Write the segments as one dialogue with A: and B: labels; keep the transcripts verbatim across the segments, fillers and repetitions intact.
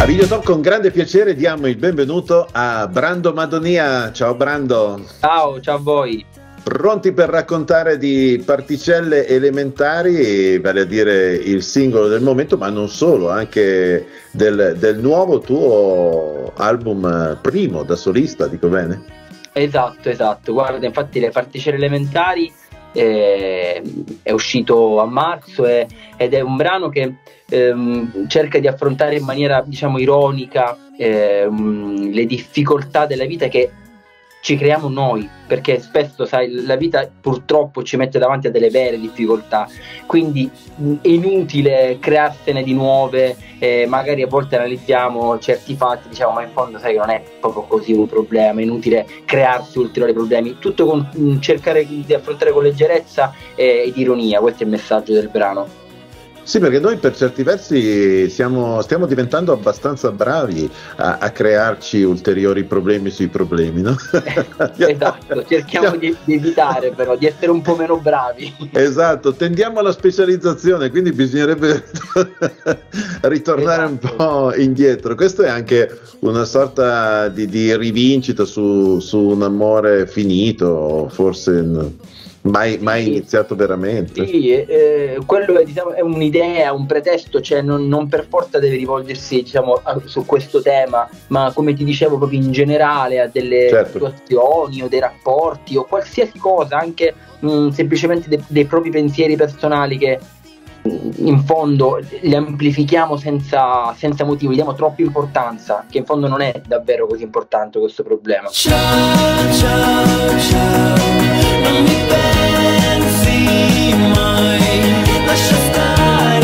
A: A Videotalk con grande piacere diamo il benvenuto a Brando Madonia. Ciao Brando.
B: Ciao, ciao a voi.
A: Pronti per raccontare di Particelle Elementari, vale a dire il singolo del momento, ma non solo, anche del, del nuovo tuo album primo da solista, dico bene?
B: Esatto, esatto. Guarda, infatti le Particelle Elementari eh, è uscito a marzo e, ed è un brano che ehm, cerca di affrontare in maniera, diciamo, ironica ehm, le difficoltà della vita che ci creiamo noi, perché spesso, sai, la vita purtroppo ci mette davanti a delle vere difficoltà, quindi è inutile crearsene di nuove, eh, magari a volte analizziamo certi fatti, diciamo, ma in fondo sai che non è proprio così un problema, è inutile crearsi ulteriori problemi, tutto con mh, cercare di affrontare con leggerezza e, ed ironia. Questo è il messaggio del brano.
A: Sì, perché noi per certi versi siamo, stiamo diventando abbastanza bravi a, a crearci ulteriori problemi sui problemi, no?
B: Esatto, cerchiamo di, di evitare però, di essere un po' meno bravi.
A: Esatto, tendiamo alla specializzazione, quindi bisognerebbe ritornare esatto. un po' indietro. Questo è anche una sorta di, di rivincita su, su un amore finito, forse... Mai, mai sì, iniziato veramente?
B: Sì, eh, quello è, diciamo, è un'idea, un pretesto, cioè non, non per forza deve rivolgersi, diciamo, a, su questo tema, ma come ti dicevo proprio in generale a delle certo. situazioni o dei rapporti o qualsiasi cosa, anche mh, semplicemente de, dei propri pensieri personali che in fondo li amplifichiamo senza, senza motivo, gli diamo troppa importanza, che in fondo non è davvero così importante questo problema.
C: Ciao, ciao, ciao, non mi pensi mai, lascia stare,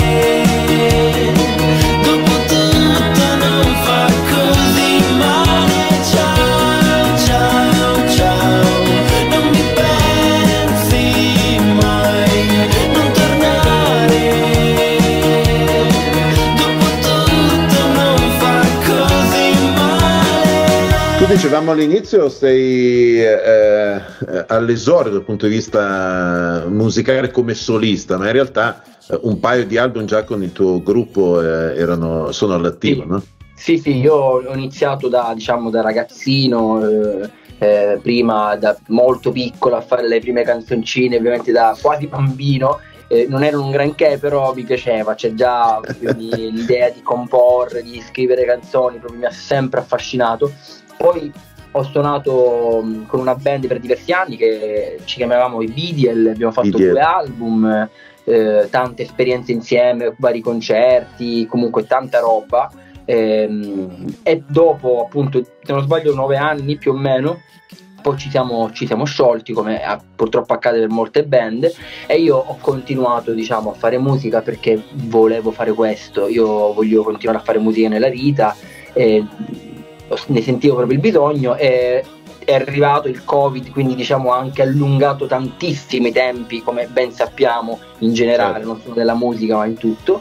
C: dopo tutto non fa così male. Ciao, ciao, ciao, non mi pensi mai, non tornare, dopo tutto non fa così male.
A: Tu dicevamo all'inizio sei eh, all'esordio dal punto di vista musicale come solista, ma in realtà eh, un paio di album già con il tuo gruppo eh, erano, sono all'attivo,
B: sì.
A: no?
B: Sì, sì, io ho iniziato da, diciamo, da ragazzino, eh, eh, prima da molto piccolo a fare le prime canzoncine, ovviamente da quasi bambino. Eh, non erano un granché, però mi piaceva, c'è già l'idea di comporre, di scrivere canzoni, proprio mi ha sempre affascinato. Poi ho suonato mh, con una band per diversi anni che ci chiamavamo i Bidiel, abbiamo fatto Bidiel. due album, eh, tante esperienze insieme, vari concerti, comunque tanta roba. Ehm, e dopo, appunto, se non sbaglio, nove anni più o meno, poi ci siamo, ci siamo sciolti, come eh, purtroppo accade per molte band, e io ho continuato, diciamo, a fare musica perché volevo fare questo. Io voglio continuare a fare musica nella vita, e ne sentivo proprio il bisogno, e è arrivato il Covid, quindi diciamo ha anche allungato tantissimi tempi, come ben sappiamo in generale, certo. non solo nella musica ma in tutto,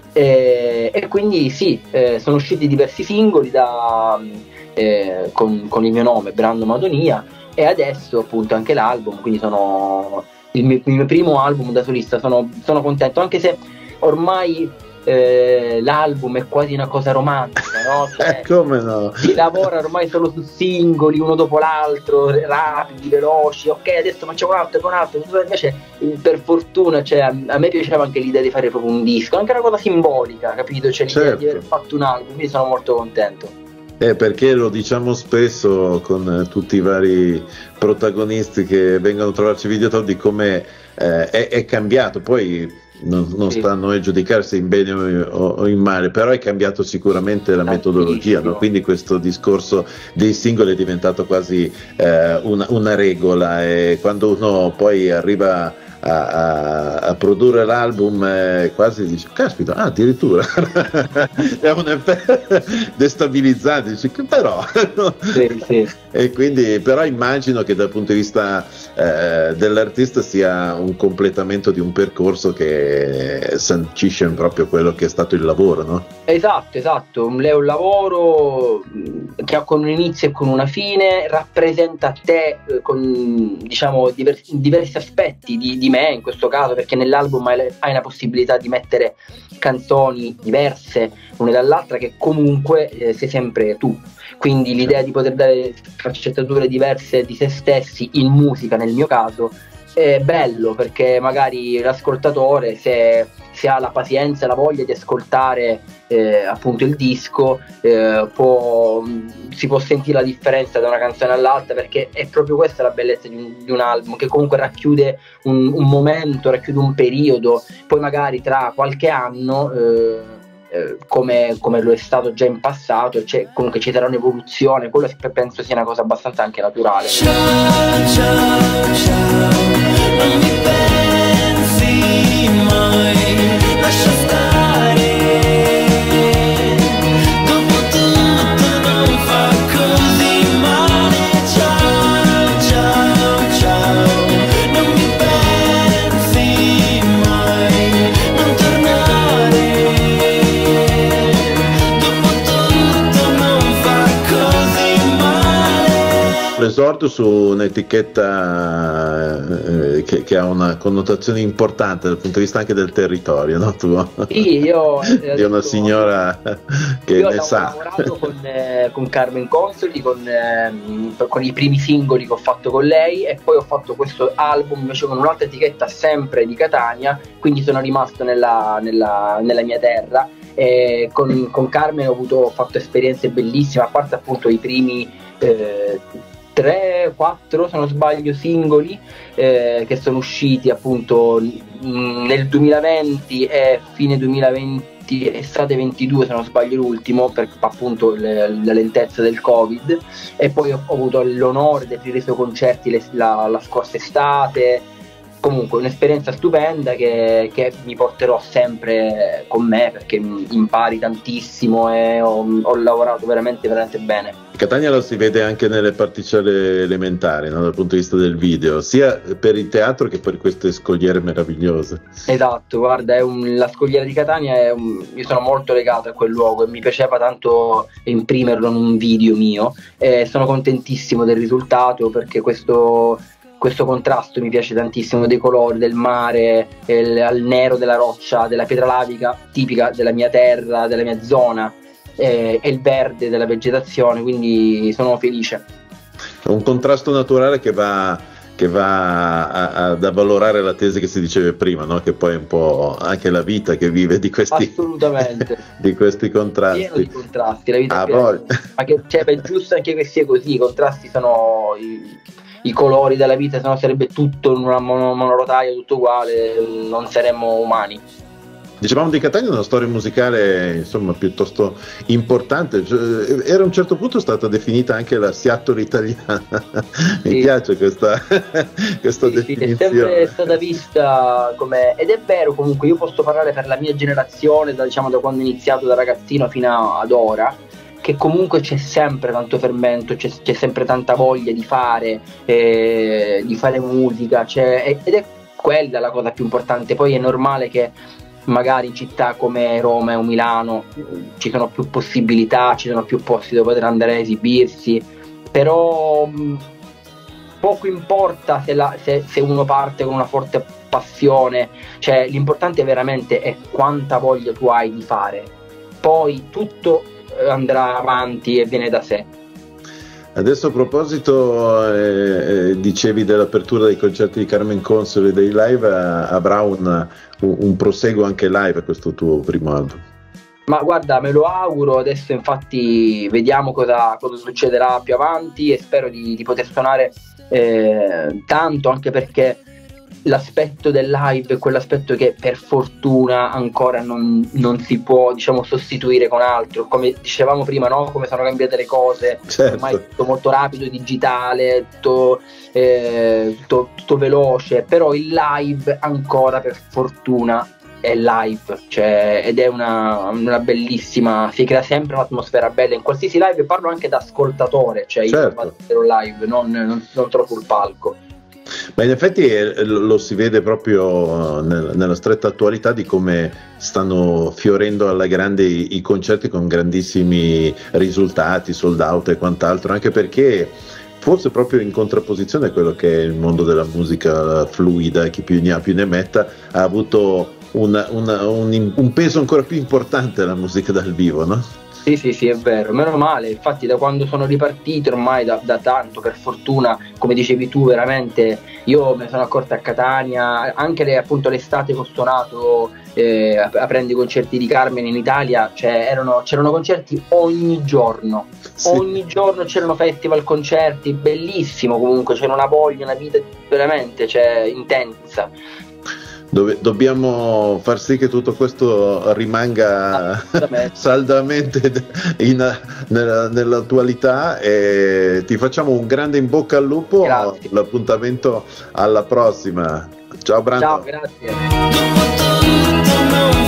B: e, e quindi sì, eh, sono usciti diversi singoli da, eh, con, con il mio nome, Brando Madonia, e adesso appunto anche l'album, quindi sono il mio, il mio primo album da solista. Sono, sono contento, anche se ormai Eh, l'album è quasi una cosa romantica, no? Cioè,
A: come no?
B: Si lavora ormai solo su singoli uno dopo l'altro, rapidi, veloci, ok, adesso facciamo un altro, con un altro. Invece, per fortuna, cioè, a, a me piaceva anche l'idea di fare proprio un disco, anche una cosa simbolica, capito? Cioè l'idea certo. di aver fatto un album, quindi sono molto contento.
A: Eh, perché lo diciamo spesso con eh, tutti i vari protagonisti che vengono a trovarci Videotalk di come eh, è, è cambiato, poi non, non sì. sta a noi giudicare se in bene o, o in male, però è cambiato sicuramente la metodologia, no? Quindi questo discorso dei singoli è diventato quasi eh, una, una regola, e quando uno poi arriva A, a, a produrre l'album eh, quasi dice caspita, ah, addirittura è un effetto destabilizzante, dice, però
B: sì, sì.
A: E quindi però immagino che dal punto di vista eh, dell'artista sia un completamento di un percorso che sancisce proprio quello che è stato il lavoro, no?
B: Esatto, esatto, è un lavoro che ha con un inizio e con una fine, rappresenta te eh, con, diciamo, diversi, diversi aspetti di, di me in questo caso, perché nell'album hai, hai la possibilità di mettere canzoni diverse l'una dall'altra, che comunque eh, sei sempre tu. Quindi l'idea di poter dare sfaccettature diverse di se stessi in musica, nel mio caso, è bello, perché magari l'ascoltatore, se, se ha la pazienza e la voglia di ascoltare eh, appunto il disco, eh, può, si può sentire la differenza da una canzone all'altra, perché è proprio questa la bellezza di un, di un album, che comunque racchiude un, un momento, racchiude un periodo. Poi magari tra qualche anno eh, eh, come, come lo è stato già in passato, cioè, comunque ci sarà un'evoluzione. Quello penso sia una cosa abbastanza anche naturale.
C: Ciao, ciao, ciao, non mi pensi mai, lascia stare, dopo tutto non fa così male. Ciao, ciao, ciao, non mi pensi mai, non tornare, dopo tutto non fa così male.
A: L'esordio su un'etichetta eh, che, che ha una connotazione importante dal punto di vista anche del territorio, no? Tu?
B: Sì, io eh,
A: di una
B: adesso-
A: signora che
B: Io
A: ne
B: ho
A: sa.
B: lavorato con, eh, con Carmen Consoli, con, ehm, con i primi singoli che ho fatto con lei, e poi ho fatto questo album invece con un'altra etichetta sempre di Catania, quindi sono rimasto nella, nella- nella mia terra. E con, con Carmen ho, avuto, ho fatto esperienze bellissime, a parte appunto i primi eh, tre quattro, se non sbaglio, singoli eh, che sono usciti appunto mh, nel duemilaventi e fine duemilaventi, estate ventidue se non sbaglio l'ultimo, per appunto le- la lentezza del Covid. E poi ho, ho avuto l'onore di aprire i suoi concerti le- la, la scorsa estate. Comunque un'esperienza stupenda che, che mi porterò sempre con me, perché impari tantissimo e ho, ho lavorato veramente veramente bene.
A: Catania lo si vede anche nelle particelle elementari, no? Dal punto di vista del video, sia per il teatro che per queste scogliere meravigliose.
B: Esatto, guarda, è un- la Scogliera di Catania è un- io sono molto legato a quel luogo e mi piaceva tanto imprimerlo in un video mio, e sono contentissimo del risultato, perché questo, questo contrasto mi piace tantissimo, dei colori del mare, il, al nero della roccia, della pietra lavica tipica della mia terra, della mia zona, e, e il verde della vegetazione, quindi sono felice.
A: È un contrasto naturale che va, che va a- a- ad avvalorare la tesi che si diceva prima, no? Che poi è un po' anche la vita che vive di questi,
B: Assolutamente.
A: di questi
B: Pieno
A: contrasti.
B: di contrasti, la vita è
A: Ah,
B: piena di-
A: poi.
B: ma che cioè, è giusto anche che sia così. I contrasti sono i, i colori della vita, se no sarebbe tutto in una mono- monorotaia, tutto uguale, non saremmo umani.
A: Dicevamo di Catania, una storia musicale insomma piuttosto importante. Cioè, era a un certo punto stata definita anche la Seattle italiana. Mi
B: Sì.
A: piace questa, questa
B: Sì, sì, è
A: definizione.
B: sempre stata vista come, ed è vero, comunque io posso parlare per la mia generazione, da, diciamo, da quando ho iniziato da ragazzino fino ad ora, che comunque c'è sempre tanto fermento, c'è, c'è sempre tanta voglia di fare, eh, di fare musica, c'è- ed è quella la cosa più importante. Poi è normale che magari in città come Roma o Milano eh, ci sono più possibilità, ci sono più posti dove poter andare a esibirsi, però mh, poco importa se, la- se- se uno parte con una forte passione, cioè l'importante veramente è quanta voglia tu hai di fare, poi tutto eh, andrà avanti e viene da sé.
A: Adesso a proposito, eh, eh, dicevi dell'apertura dei concerti di Carmen Consoli e dei live, eh, avrà un, un, un proseguo anche live a questo tuo primo album?
B: Ma guarda, me lo auguro, adesso infatti vediamo cosa, cosa succederà più avanti, e spero di, di poter suonare eh, tanto, anche perché l'aspetto del live è quell'aspetto che per fortuna ancora non, non si può, diciamo, sostituire con altro. Come dicevamo prima, no? Come sono cambiate le cose,
A: Certo.
B: ormai è tutto molto rapido, digitale, tutto, eh, tutto, tutto veloce, però il live ancora per fortuna è live, cioè, ed è una, una bellissima, si crea sempre un'atmosfera bella in qualsiasi live. Parlo anche da ascoltatore, cioè io
A: Certo.
B: vado a vedere un live, non, non, non solo sul palco.
A: Ma in effetti eh, lo, lo si vede proprio eh, nel- nella stretta attualità di come stanno fiorendo alla grande i, i concerti con grandissimi risultati, sold out e quant'altro, anche perché forse proprio in contrapposizione a quello che è il mondo della musica fluida, chi più ne ha più ne metta, ha avuto una- una- un, un peso ancora più importante la musica dal vivo, no?
B: Sì, sì, sì, è vero, meno male, infatti da quando sono ripartito ormai da, da tanto, per fortuna, come dicevi tu, veramente io me ne sono accorto a Catania, anche le- appunto l'estate che ho suonato eh, ap- aprendo i concerti di Carmen in Italia, cioè, erano- c'erano concerti ogni giorno,
A: Sì.
B: ogni giorno c'erano festival, concerti, bellissimo comunque, c'era una voglia, una vita veramente, cioè, intensa.
A: Dove dobbiamo far sì che tutto questo rimanga
B: Assolutamente.
A: saldamente in- nella- nell'attualità, e ti facciamo un grande in bocca al lupo.
B: Grazie.
A: L'appuntamento alla prossima. Ciao Brando.
B: Ciao, grazie.
C: Dopo tutto non